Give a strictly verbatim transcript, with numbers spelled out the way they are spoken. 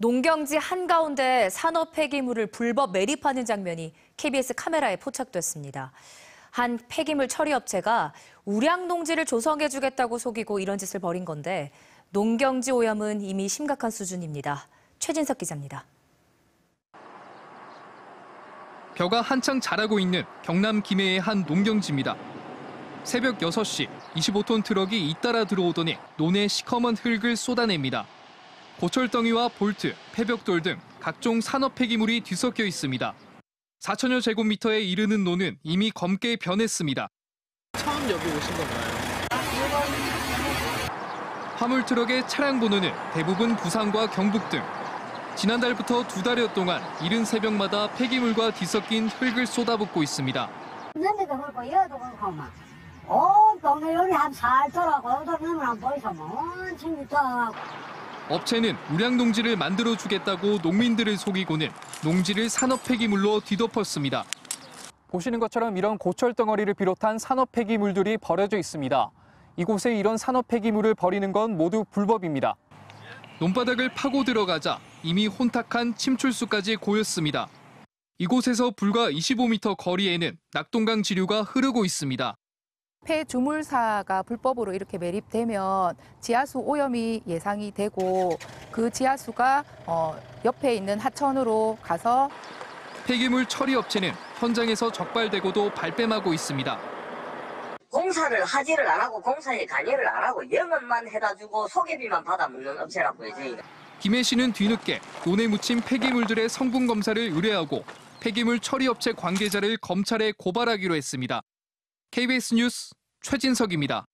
농경지 한가운데 산업 폐기물을 불법 매립하는 장면이 케이비에스 카메라에 포착됐습니다. 한 폐기물 처리 업체가 우량 농지를 조성해주겠다고 속이고 이런 짓을 벌인 건데 농경지 오염은 이미 심각한 수준입니다. 최진석 기자입니다. 벼가 한창 자라고 있는 경남 김해의 한 농경지입니다. 새벽 여섯 시 이십오 톤 트럭이 잇따라 들어오더니 논에 시커먼 흙을 쏟아냅니다. 고철덩이와 볼트, 폐벽돌 등 각종 산업 폐기물이 뒤섞여 있습니다. 사천여 제곱미터에 이르는 논은 이미 검게 변했습니다. 처음 여기 오신 건가요? 화물 트럭의 차량 번호는 대부분 부산과 경북 등. 지난달부터 두 달여 동안 이른 새벽마다 폐기물과 뒤섞인 흙을 쏟아붓고 있습니다. 냄새도 그렇고 여도 그렇고 막 온 동네 요리 한 살 돌아고 오돌면 안 보이서 뭐 엄청 좋다. 업체는 우량 농지를 만들어주겠다고 농민들을 속이고는 농지를 산업 폐기물로 뒤덮었습니다. 보시는 것처럼 이런 고철 덩어리를 비롯한 산업 폐기물들이 버려져 있습니다. 이곳에 이런 산업 폐기물을 버리는 건 모두 불법입니다. 논바닥을 파고 들어가자 이미 혼탁한 침출수까지 고였습니다. 이곳에서 불과 이십오 미터 거리에는 낙동강 지류가 흐르고 있습니다. 폐주물사가 불법으로 이렇게 매립되면 지하수 오염이 예상이 되고 그 지하수가 어, 옆에 있는 하천으로 가서 폐기물 처리 업체는 현장에서 적발되고도 발뺌하고 있습니다. 공사를 하지를 안 하고 공사에 관여를 안 하고 영업만 해다 주고 소개비만 받아 먹는 업체라고요, 저희가. 김해시는 뒤늦게 논에 묻힌 폐기물들의 성분 검사를 의뢰하고 폐기물 처리 업체 관계자를 검찰에 고발하기로 했습니다. 케이비에스 뉴스 최진석입니다.